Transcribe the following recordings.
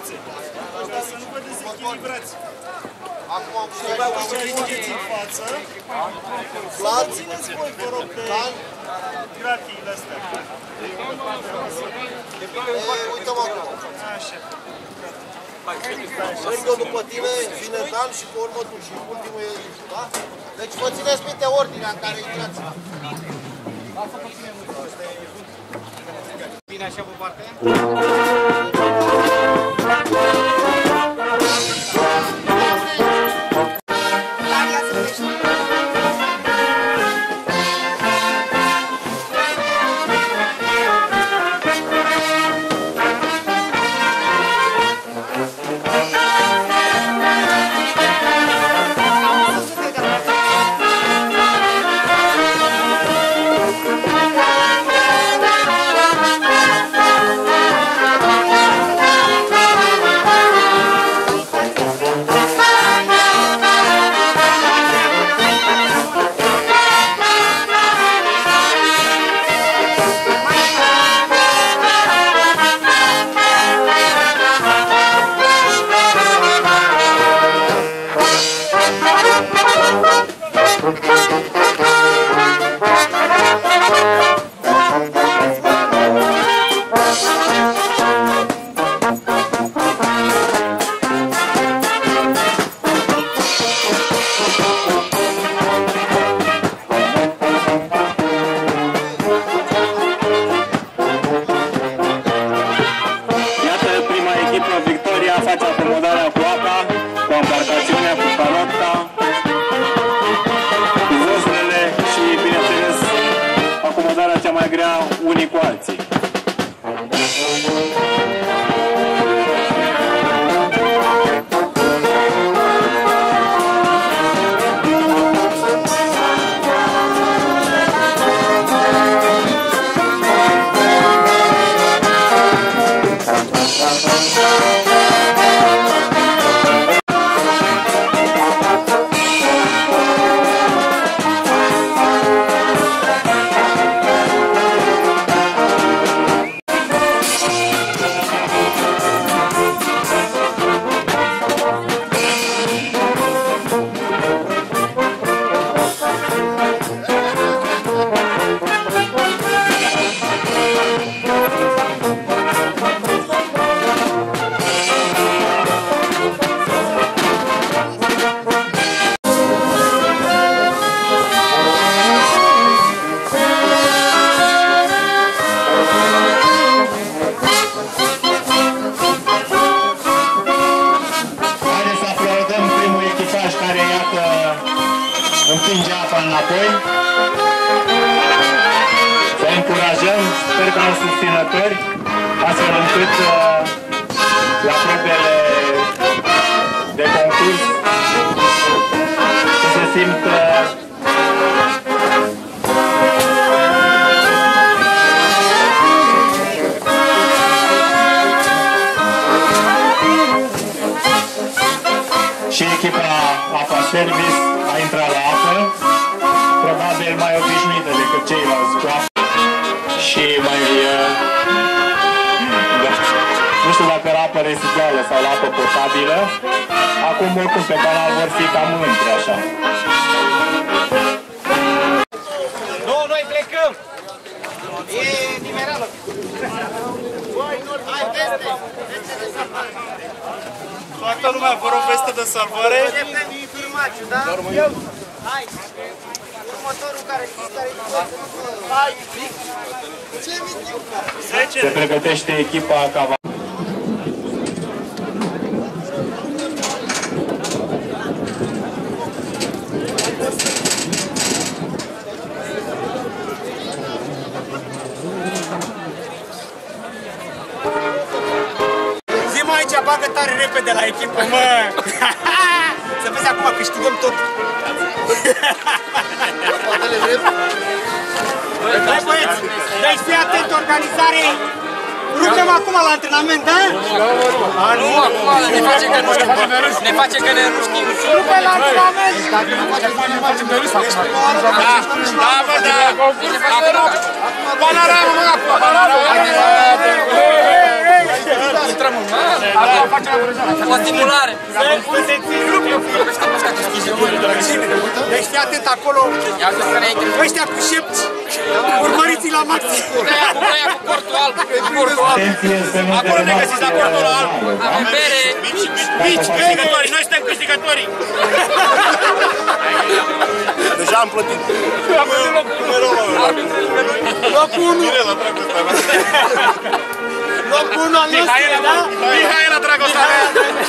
forțe. Dar să nu vă dezechilibrați. Acum am și aici în față. Să țineți voi, vă rog, de gratiile astea. Uită-mă acum. Așa. Merg după tine, vine Dan și pe urmă tu și ultimul e... Da? Deci vă țineți minte ordinea în care intrați. Bine așa pe partea? unii cu alții. Împinge apa înapoi. Să încurajăm, sper că au susținători, astfel încât la probele de concurs să se simtă și echipa Apa Service a intrat la apă, probabil mai obișnuită decât ceilalți cu apă și mai... nu știu dacă era apă reziduală sau la apă potabilă. Acum oricum pe canal vor fi cam mântri așa. Noi plecăm! E nimerală! Hai, veste! Veste de salvare! Toată lumea vor o veste de salvare. Da? Hai! Următorul care hai! Ce mitiu? Se pregătește echipa Cava. Zi-mă aici, bagă tare repede la echipă, mă! Să vezi acum, câștigăm tot! Hai băieți, deci fii atent, organizare! Rupem acum la antrenament, da? Nu, acum ne face că nu știm, ne face că nu știm. Rupe la antrenament! Dacă nu facem, ne facem de râs acum. Da, bă, da! Panorama, mă, panorama! Intrăm în acum facem o stimulare. Deci fii atent acolo. Ăștia cu șepți. Urmăriți-i la maxim. Cu cortul alb. Acolo ne găsiți la cortul alb. Avem bere. Mici, câștigătorii, noi suntem câștigătorii. Deja am plătit. Locul 1. Locul 1 al nostru, da? Mihaela, dragostea mea.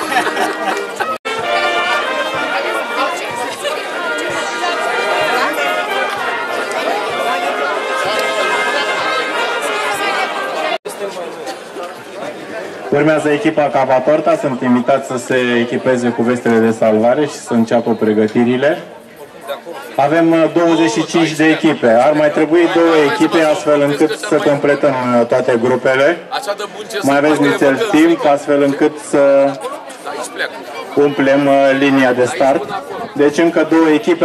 Urmează echipa Cavatorta, sunt invitați să se echipeze cu vestele de salvare și să înceapă pregătirile. Avem 25 de echipe, ar mai trebui 2 echipe astfel încât să completăm toate grupele. Mai aveți nițel timp astfel încât să umplem linia de start. Deci încă 2 echipe.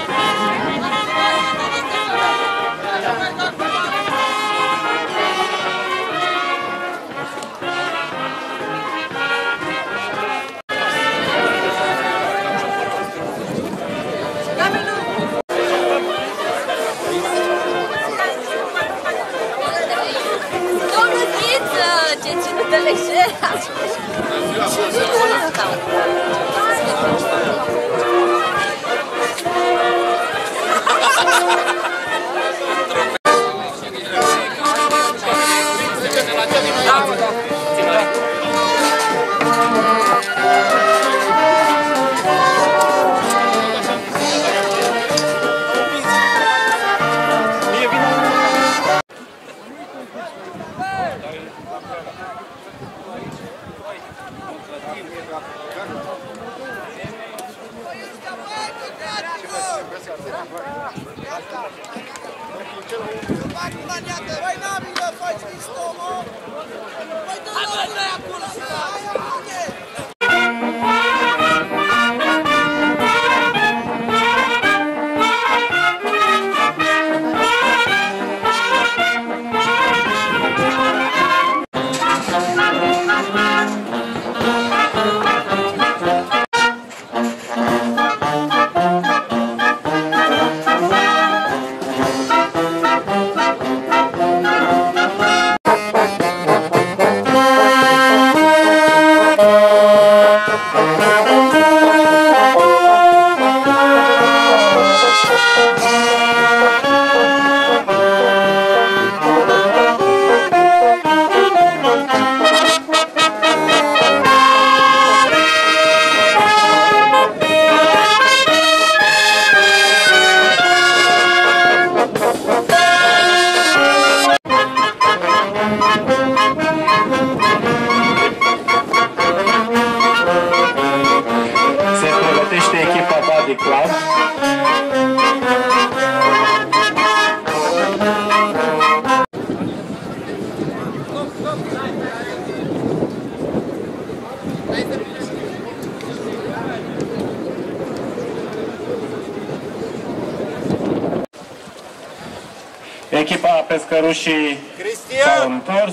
Echipa pescărușii s-au întors,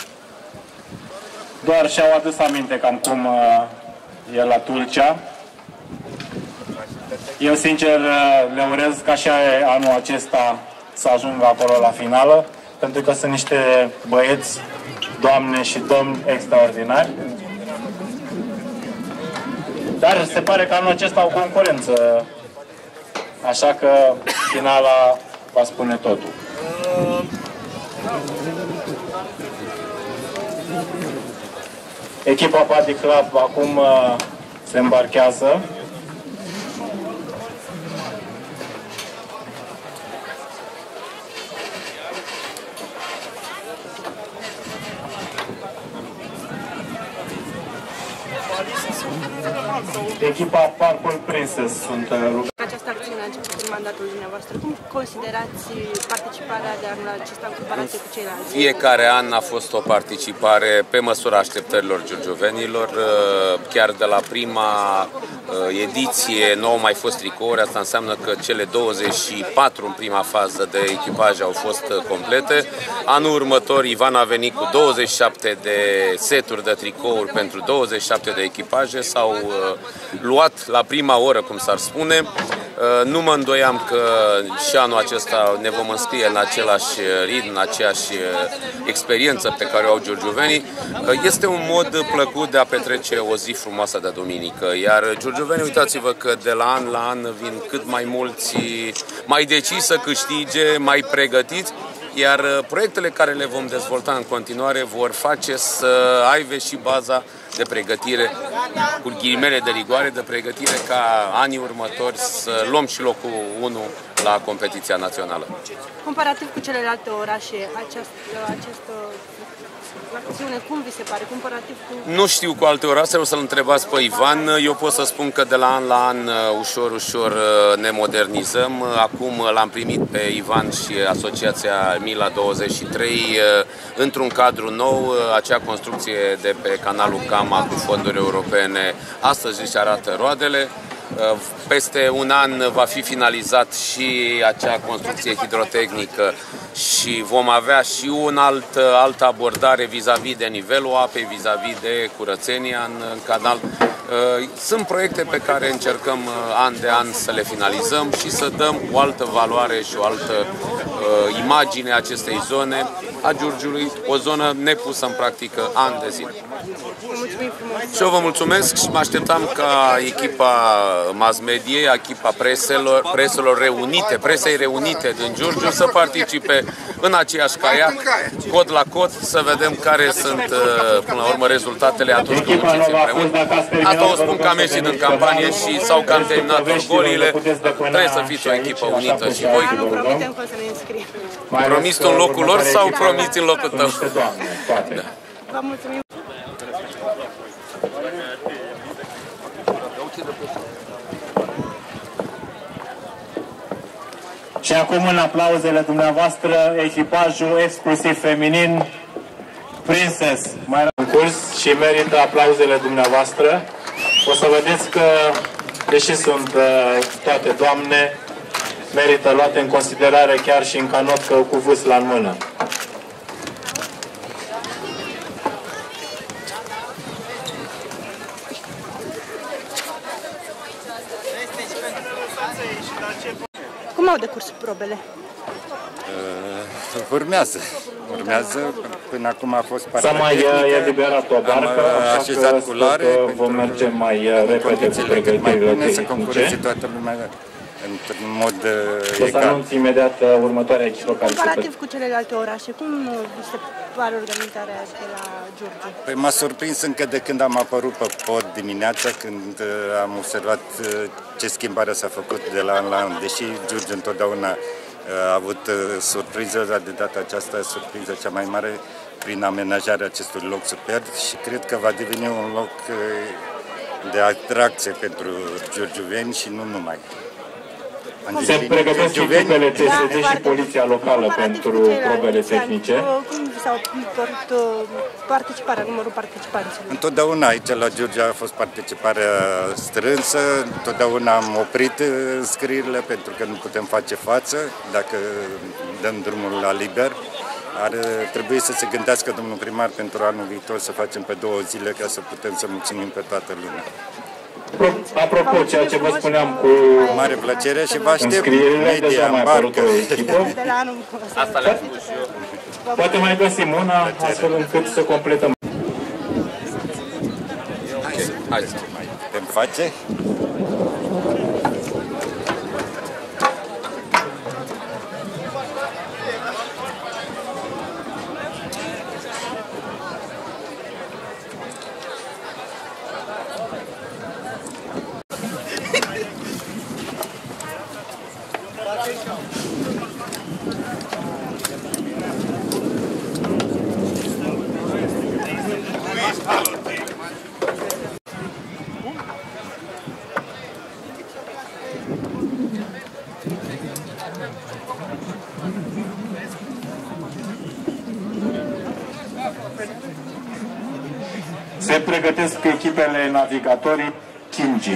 doar și-au adus aminte cam cum e la Tulcea. Eu sincer le urez ca și anul acesta să ajungă acolo la finală, pentru că sunt niște băieți, doamne și domni extraordinari. Dar se pare că anul acesta au concurență, așa că finala va spune totul. Echipa Party Club acum se îmbarchează. Echipa Purple Princess sunt rugați. Această acțiune la începutul mandatului dumneavoastră. Cum considerați participarea de anul acesta în comparație cu ceilalți? Fiecare an a fost o participare pe măsura așteptărilor giurgiuvenilor. Chiar de la prima ediție nu au mai fost tricouri. Asta înseamnă că cele 24 în prima fază de echipaje au fost complete. Anul următor Ivan a venit cu 27 de seturi de tricouri pentru 27 de echipaje. S-au luat la prima oră, cum s-ar spune. Nu mă îndoiam că și anul acesta ne vom înscrie în același ritm, în aceeași experiență pe care o au giurgiuvenii. Este un mod plăcut de a petrece o zi frumoasă de duminică, iar giurgiuvenii, uitați-vă că de la an vin cât mai mulți, mai deciși să câștige, mai pregătiți. Iar proiectele care le vom dezvolta în continuare vor face să aibă și baza de pregătire, cu ghilimele de rigoare, de pregătire ca anii următori să luăm și locul 1 la competiția națională. Comparativ cu celelalte orașe, această acțiune, cum vi se pare? Comparativ cu... Nu știu cu alte orașe, o să-l întrebați pe Ivan. Eu pot să spun că de la an la an, ușor ne modernizăm. Acum l-am primit pe Ivan și Asociația Mila 23 într-un cadru nou. Acea construcție de pe canalul Cama cu fonduri europene astăzi își arată roadele. Peste un an va fi finalizat și acea construcție hidrotehnică și vom avea și o altă abordare vis-a-vis de nivelul apei, vis-a-vis de curățenia în canal. Sunt proiecte pe care încercăm an de an să le finalizăm și să dăm o altă valoare și o altă imagine acestei zone a Giurgiului, o zonă nepusă în practică ani de zile. Și eu vă mulțumesc și mă așteptam ca echipa mass mediei, echipa preselor reunite, presei reunite din Giurgiu să participe în aceeași caiac, cod la cod, să vedem care sunt până la urmă rezultatele atunci când munciți împreună. Asta o spun că am ieșit în campanie și sau că am terminat golile, trebuie să fiți o echipă unită și voi. Promitem că o să ne înscriem. Promis tu în locul lor sau promiți în locul tău? Da. Vă mulțumim. Și acum, în aplauzele dumneavoastră, echipajul exclusiv feminin Princess mai în curs și merită aplauzele dumneavoastră. O să vedeți că, deși sunt toate doamne, merită luate în considerare chiar și în canotcă cu vâsla în mână. Cum au decurs probele? Urmează. Până acum a fost S-a mai eliberat o barcă, așa că sper vom merge mai repede cu pregătirile tehnice. Să concureze toată lumea într-un mod egal. O să anunț imediat următoarea echipă care comparativ cu celelalte orașe, cum vi se pare organizarea de la Giurgiu? Păi m-a surprins încă de când am apărut pe pod dimineața, când am observat ce schimbare s-a făcut de la an la an. Deși Giurgiu întotdeauna a avut surpriză, dar de data aceasta surpriza cea mai mare prin amenajarea acestui loc superb și cred că va deveni un loc de atracție pentru giurgiuveni și nu numai. Se pregătesc echipele TSD și poliția locală pentru probele tehnice. Cum s-au părut participarea, numărul participanților? Întotdeauna aici la Giurgiu a fost participarea strânsă, întotdeauna am oprit înscrierile pentru că nu putem face față dacă dăm drumul la liber. Trebuie să se gândească domnul primar pentru anul viitor să facem pe 2 zile ca să putem să mulțumim pe toată lumea. Apropo, ceea ce vă spuneam cu mare plăcere și vă aștept media în barcă. Asta le-am spus și eu. Poate mai găsim una, astfel încât să completăm. Hai să mai putem face. pregătesc echipele navigatorii Kingi.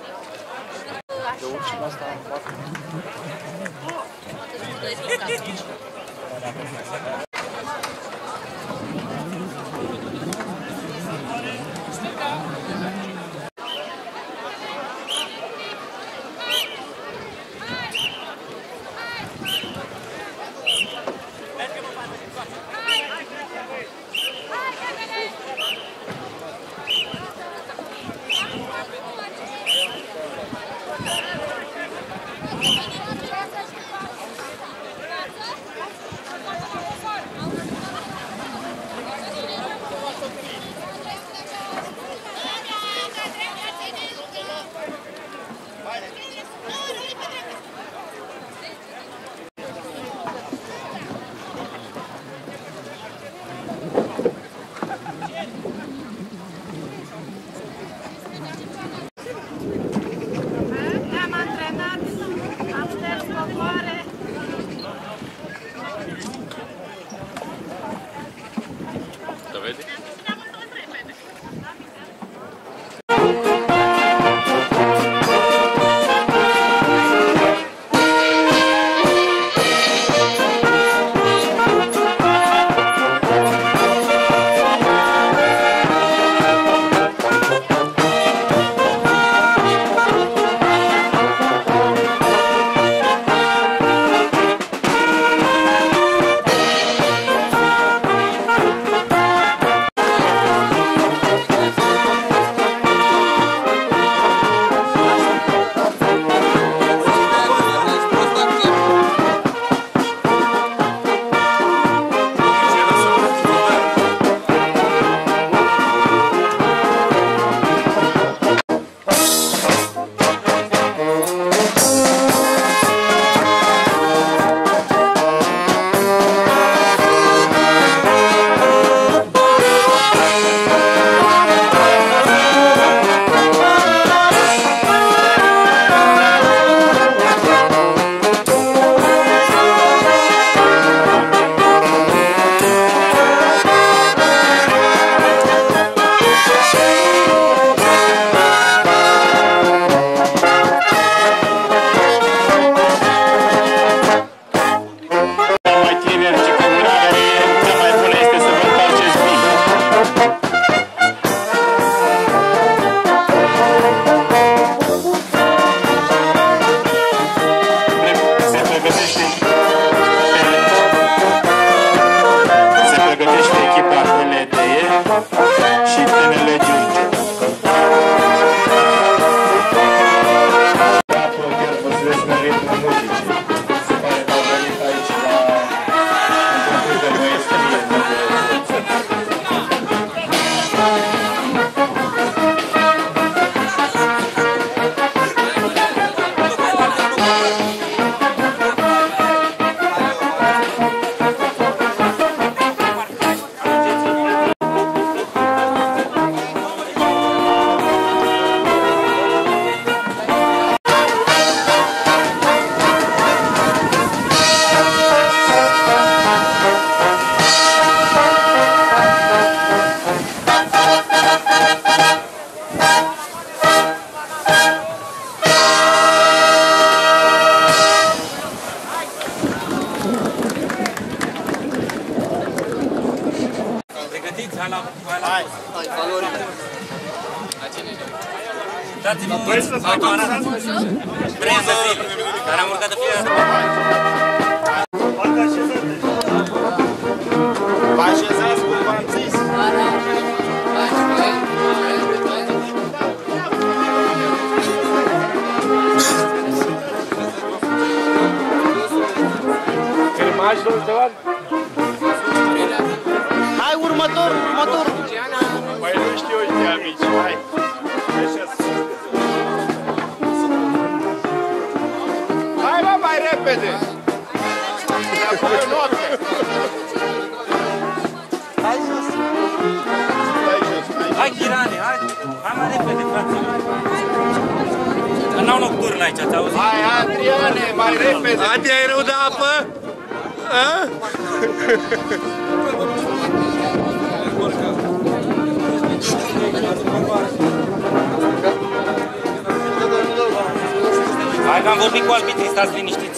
Dați-mi automat. Vrem să fim, dar am urcat de fiecare dată. Vă așezați cum v-am zis. Filmați, domnul Teoan? Hai, următorul. Păi nu știu ăștia mici, hai. Hai, mă, mai repede! Apoi o notă! Hai jos. Hai, Chirane, hai mai repede, frate. Că n-au nocturn aici, ați auzit? Hai, Adriane, mai repede! Adi, ai rău de apă? A? Dacă am vorbit cu arbitrii, stați liniștiți.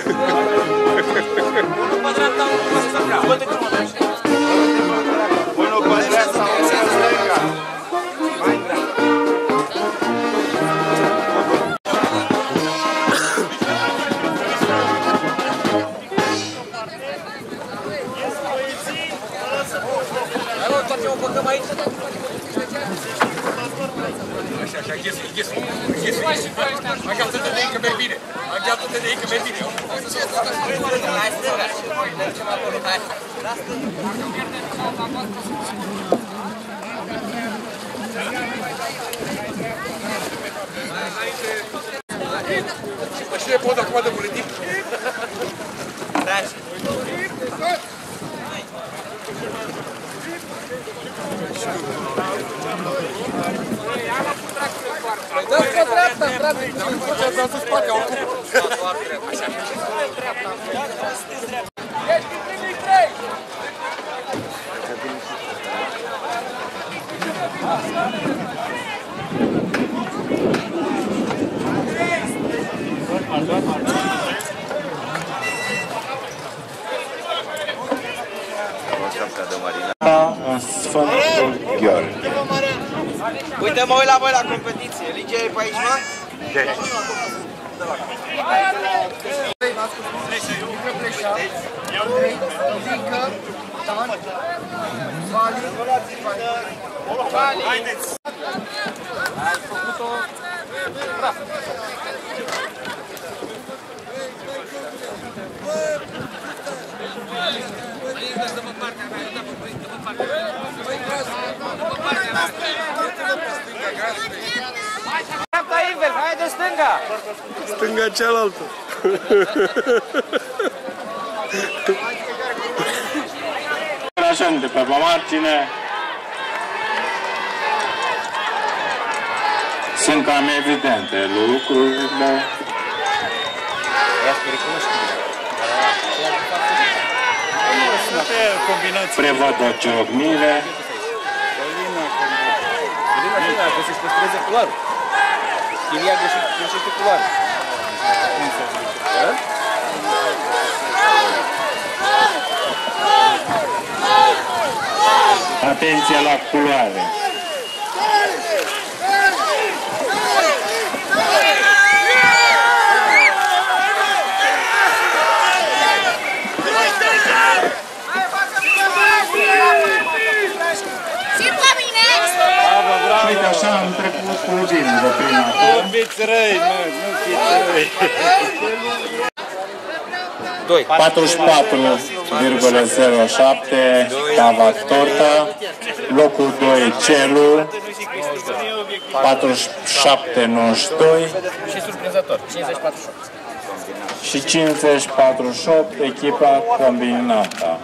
Unul pe dreapta, unul pe stânga. Bă-te drumul, da? Unul pe dreapta, unul pe stânga. Mai în dreapta. Hai mă, toate o băgăm aici. Așa, ghesul. Agheață-te de aici, merg bine. Agheață-te de aici, merg bine. Hai stânga. Mergem acolo, hai. La stânga. Și cine pot acum de buletin? Tragi. Dați pe dreapta, frate! Ce-ați dat în spate, oricum? Ești primii 3! În Sfântul Gheorghe. Uite, mă uit la voi la competiție. Ligia e pe aici, mă? Haideți! Ai făcut-o praf. Dreapta invers, hai de stânga! Stânga cealaltă. Așa, de pe margine. Sunt cam evidente lucrurile. Prevăd o ciocnire. Ilia a găsit să păstreze culoarul. Ilia greșește culoarul. Atenție la culoare. Uite, așa am trecut cu Udinul de prima dată. Nu fiți răi, mă, nu fiți răi. 44,07 Tava Torta. Locul 2 Celu. 47,92. Și surprinzător, 50-48. Și 50-48 echipa combinată.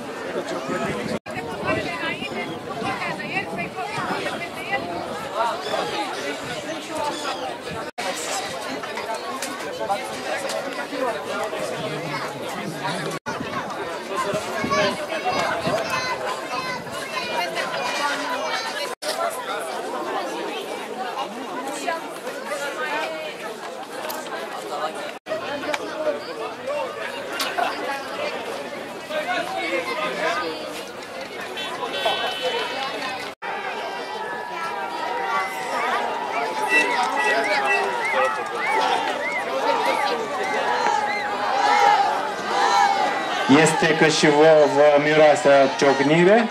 Este că și vă miroase a ciocnire?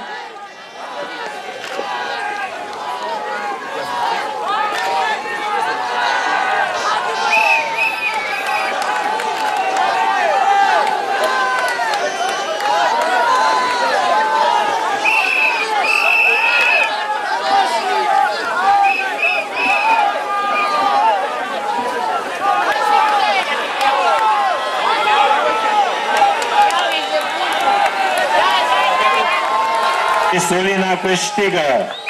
Isulina câștigă!